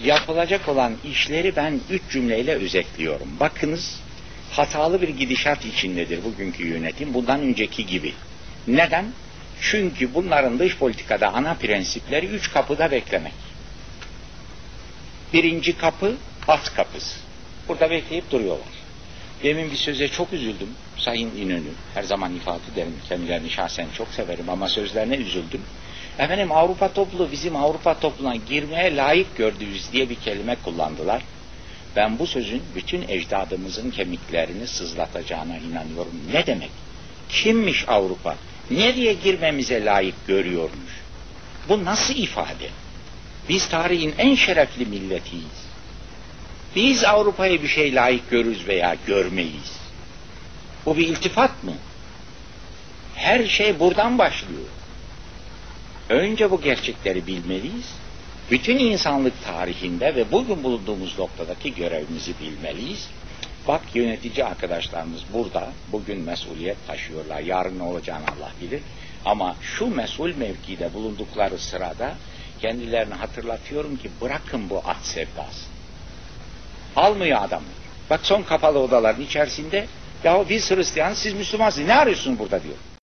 yapılacak olan işleri ben 3 cümleyle özetliyorum. Bakınız, hatalı bir gidişat içindedir bugünkü yönetim, bundan önceki gibi. Neden? Çünkü bunların dış politikada ana prensipleri 3 kapıda beklemek. Birinci kapı, at kapısı. Burada bekleyip duruyorlar. Demin bir söze çok üzüldüm. Sayın İnönü, her zaman ifade ederim, kendilerini şahsen çok severim ama sözlerine üzüldüm. Efendim, Avrupa topluluğu bizim Avrupa topluluğuna girmeye layık gördüğümüz diye bir kelime kullandılar. Ben bu sözün bütün ecdadımızın kemiklerini sızlatacağına inanıyorum. Ne demek? Kimmiş Avrupa? Nereye girmemize layık görüyormuş? Bu nasıl ifade? Biz tarihin en şerefli milletiyiz. Biz Avrupa'ya bir şey layık görürüz veya görmeyiz. Bu bir iltifat mı? Her şey buradan başlıyor. Önce bu gerçekleri bilmeliyiz. Bütün insanlık tarihinde ve bugün bulunduğumuz noktadaki görevimizi bilmeliyiz. Bak, yönetici arkadaşlarımız burada, bugün mesuliyet taşıyorlar. Yarın ne olacağını Allah bilir. Ama şu mesul mevkide bulundukları sırada kendilerine hatırlatıyorum ki bırakın bu at sevdası. Almıyor adamı. Bak, son kapalı odaların içerisinde, ya biz Hristiyan, siz Müslümansınız, ne arıyorsunuz burada diyor.